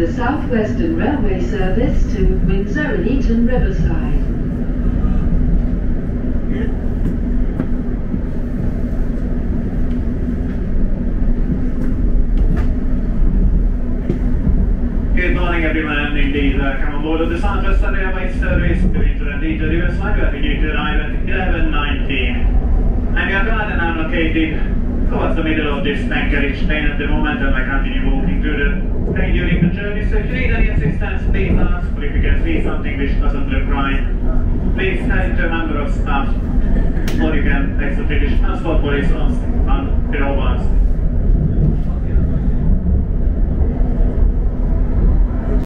the South Western Railway service to Windsor and Eton Riverside. Good morning everyone, indeed come on board of the South Western Railway service to Windsor and Eton Riverside. We are due to arrive at 11:19. And we are glad and I'm located towards the middle of this anchorage train at the moment, and I continue walking through the train during the journey. So if you need any assistance, please ask, or if you can see something which doesn't look right, please tell it to a member of staff, or you can text the British Transport Police on 01.